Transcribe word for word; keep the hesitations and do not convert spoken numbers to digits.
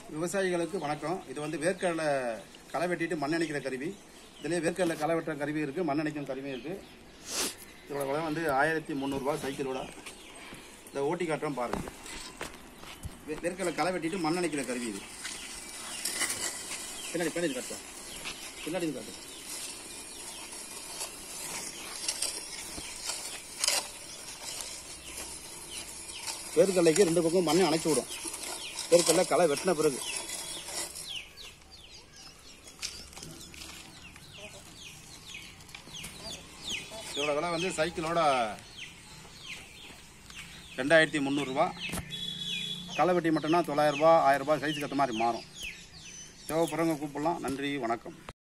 விவசாயிகளுக்கு வணக்கம். இது வந்து வேர்க்கடலை களை வெட்டிட்டு மண்ணணைக்கிற கருவி. இதுலேயே வேர்க்கடலை களை வெட்டுற கருவி இருக்குது, மண்ணணைக்கும் கருவி இருக்குது. இதோட விலை வந்து ஆயிரத்தி முந்நூறுரூவா சைக்கிளோட. இதை ஓட்டி காட்டுறோம் பாருங்கள். வேர்க்கடலை களை வெட்டிட்டு மண்ணணைக்கிற கருவி இது. பின்னாடி பின்னாடி காட்டுறோம், பின்னாடி காட்டுறோம். வேர்க்கடலைக்கு ரெண்டு பக்கம் மண்ணை அணைச்சி விடும். வேர்க்கடலை களை வெட்டின பிறகு இதோட விலை வந்து சைக்கிளோட ரெண்டாயிரத்தி முந்நூறுரூவா. களை வெட்டி மட்டும்னா தொள்ளாயிரரூபா ஆயிரரூபா சைஸுக்கு ஏற்ற மாதிரி மாறும். தேவைப்படுறவங்க கூப்பிடலாம். நன்றி, வணக்கம்.